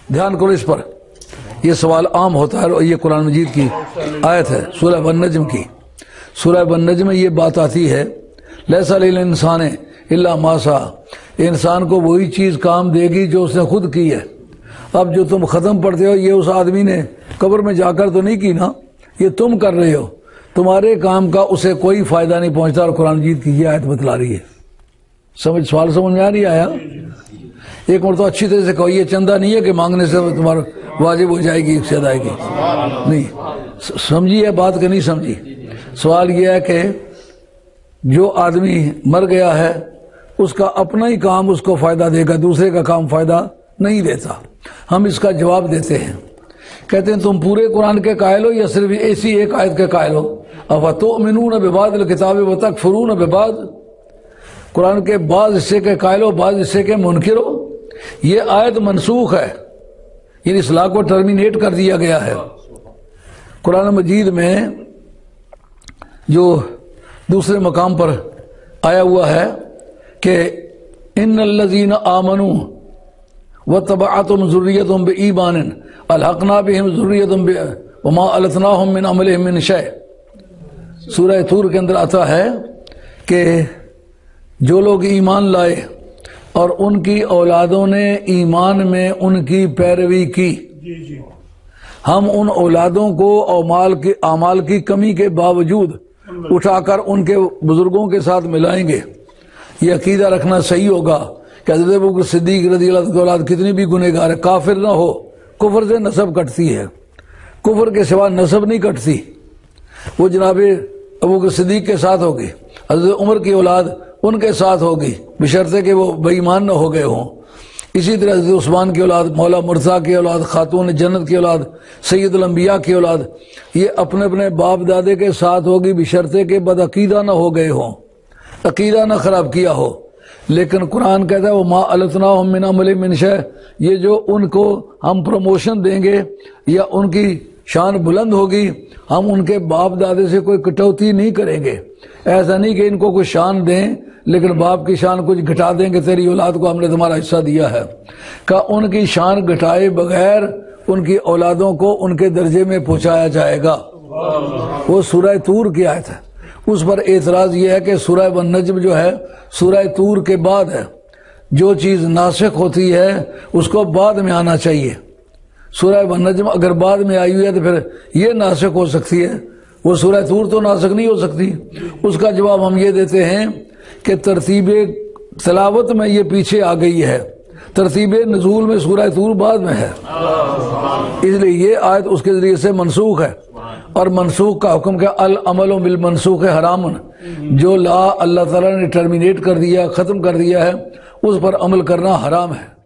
دھیان کرو اس پر، یہ سوال عام ہوتا ہے اور یہ قرآن مجید کی آیت ہے سورہ والنجم کی۔ سورہ والنجم میں یہ بات آتی ہے لیس للانسان الا ما سعى، انسان کو وہی چیز کام دے گی جو اس نے خود کی ہے۔ اب جو تم ختم پڑھتے ہو یہ اس آدمی نے قبر میں جا کر تو نہیں کی نا، یہ تم کر رہے ہو، تمہارے کام کا اسے کوئی فائدہ نہیں پہنچتا، اور قرآن مجید کی یہ آیت بتلا رہی ہے۔ سوال سمجھ میں آ نہیں آیا؟ ایک مرتبہ اچھی طرح سے کہو، یہ چندہ نہیں ہے کہ مانگنے سے تمہارا واجب ہو جائے گی اس سے ادائیگی، نہیں۔ سمجھی ہے بات کہ نہیں سمجھی؟ سوال یہ ہے کہ جو آدمی مر گیا ہے اس کا اپنا ہی کام اس کو فائدہ دے گا، دوسرے کا کام فائدہ نہیں دیتا۔ ہم اس کا جواب دیتے ہیں، کہتے ہیں تم پورے قرآن کے قائل ہو یا صرف ایسی ایک آیت کے قائل ہو؟ افتؤمنون ببعض الکتاب وتکفرون ببعض، قرآن کے بعض حصے کے قائل ہو بعض حصے کے منکر ہو؟ یہ آیت منسوخ ہے، یعنی اصلاح کو ٹرمینیٹ کر دیا گیا ہے۔ قرآن مجید میں جو دوسرے مقام پر آیا ہوا ہے کہ ان الذین آمنوا وتبعتهم ذریتهم بایمان الحقنا بهم ذریتهم وما التناهم من عملهم من شیء، سورہ طور کے اندر آتا ہے کہ جو لوگ ایمان لائے اور ان کی اولادوں نے ایمان میں ان کی پیروی کی، ہم ان اولادوں کو اعمال کی کمی کے باوجود اٹھا کر ان کے بزرگوں کے ساتھ ملائیں گے۔ یہ عقیدہ رکھنا صحیح ہوگا کہ حضرت ابوبکر صدیق رضی اللہ عنہ کی اولاد کتنی بھی گنہگار ہے، کافر نہ ہو، کفر سے نسب کٹتی ہے، کفر کے سوا نسب نہیں کٹتی۔ وہ جناب ابوبکر صدیق کے ساتھ ہوگی، حضرت عمر کی اولاد ان کے ساتھ ہوگی بشرطے کہ وہ بے ایمان نہ ہو گئے ہوں۔ اسی طرح حضرت عثمان کی اولاد، مولا مرتضیٰ کی اولاد، خاتون جنت کی اولاد، سید الانبیاء کی اولاد، یہ اپنے اپنے باپ دادے کے ساتھ ہوگی بشرطے کہ بدعقیدہ نہ ہو گئے ہوں، عقیدہ نہ خراب کیا ہو۔ لیکن قرآن کہتا ہے وما التناهم من عمل من شیء، یہ جو ان کو ہم پروموشن دیں گے یا ان کی شان بلند ہوگی، ہم ان کے باپ دادے سے کوئی کٹوتی نہیں کریں گے۔ ایسا نہیں کہ ان کو کچھ شان دیں لیکن باپ کی شان کچھ گھٹا دیں کہ تیری اولاد کو ہم نے تمہارا حصہ دیا ہے، کہ ان کی شان گھٹائے بغیر ان کی اولادوں کو ان کے درجے میں پہنچایا جائے گا۔ وہ سورہ طور کی آیت ہے۔ اس پر اعتراض یہ ہے کہ سورہ والنجم جو ہے سورہ طور کے بعد ہے، جو چیز ناسخ ہوتی ہے اس کو بعد میں آنا چاہیے۔ سورہ والنجم اگر بعد میں آئی ہوئی ہے تو پھر یہ ناسخ ہو سکتی ہے، وہ سورہ طور تو ناسخ نہیں ہو سکتی۔ اس کا جواب ہم یہ دیتے ہیں کہ ترتیب تلاوت میں یہ پیچھے آ گئی ہے، ترتیب نزول میں سورہ طور بعد میں ہے، اس لیے یہ آیت اس کے ذریعے سے منسوخ ہے۔ اور منسوخ کا حکم کیا؟ العمل بالمنسوخ حرام، جو لا اللہ تعالیٰ نے ٹرمینیٹ کر دیا، ختم کر دیا ہے، اس پر عمل کرنا حرام ہے۔